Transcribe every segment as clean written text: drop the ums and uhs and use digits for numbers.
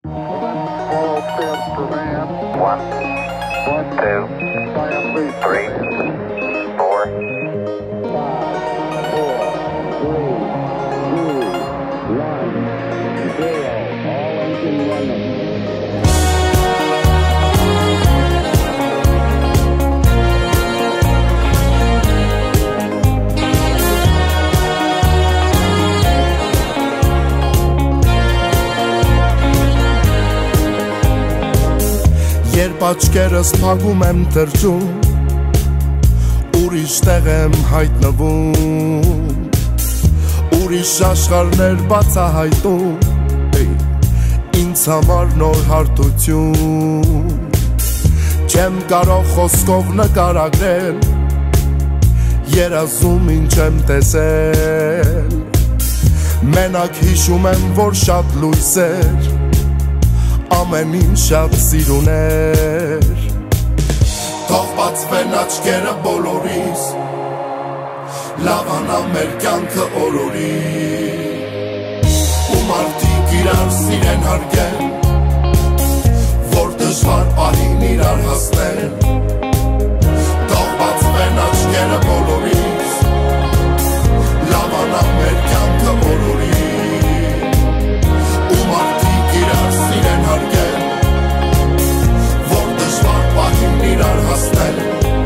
Small step for man. 1, 2, Giant leap. 3, 4. 5, 4, 3, 2, 1, 0. All engine running. Երբ աչքերս փակում եմ թրջում, ուրիշ տեղ եմ հայտնվում, ուրիշ աշխարհներ բացահայտում, ինձ համար նոր հարթություն, չեմ կարող խոսքով նկարագրել, երազում ինչ եմ տեսել, մենակ հիշում եմ, որ շատ լույսեր, ամեն ինչ շատ սիրուն էր, թող բացվեն աչքերը բոլորիս, լավանա մեր կյանքը օրորի, ու մարդիկ իրար սիրեն հարգեն, որ դժվար պահին իրար հասնեն, թող բացվեն աչքերը բոլորիս, լավանա մեր կյանքը օրորի, ու մարդիկ իրար սիրեն հարգեն, որ դժվար պահին իրար հասնել,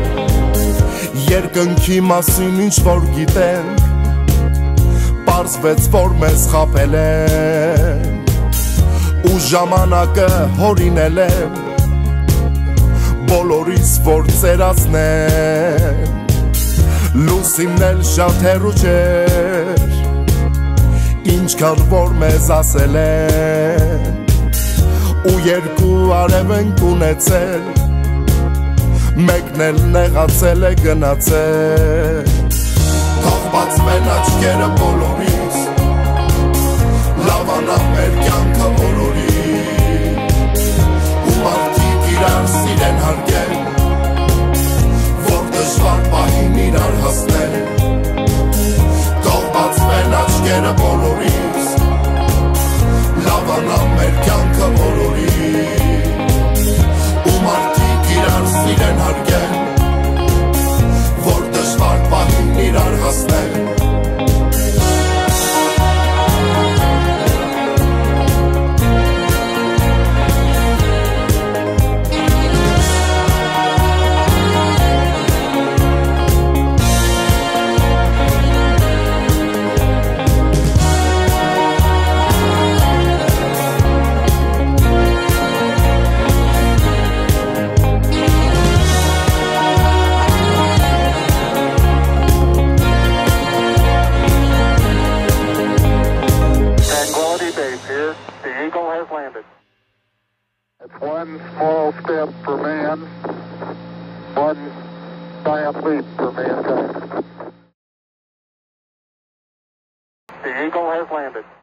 երկնքի մասին ինչ որ գիտենք, պարզվեց, որ մեզ խաբել են, ու ժամանակը հորինել են, բոլորիս որ ծերացնեն, լուսինն էլ շատ հեռու չէր, ինչքան որ մեզ ասել են, ու երկու արև ենք ունեցել, մեկն էլ նեղացել է գնացել, թող բացվեն աչքերը բոլորիս, լավանա մեր կյանքը օրորի, ու մարդիկ իրար սիրեն հարգեն, որ դժվար պահին իրար հասնել, թող բացվեն աչքերը բոլորիս, լավանա մեր կյանքը օրորի, ու մարդիկ իրար սիրեն հարգեն, որ դժվար պահին իրար հասնել, It's one small step for man, one giant leap for mankind. The Eagle has landed.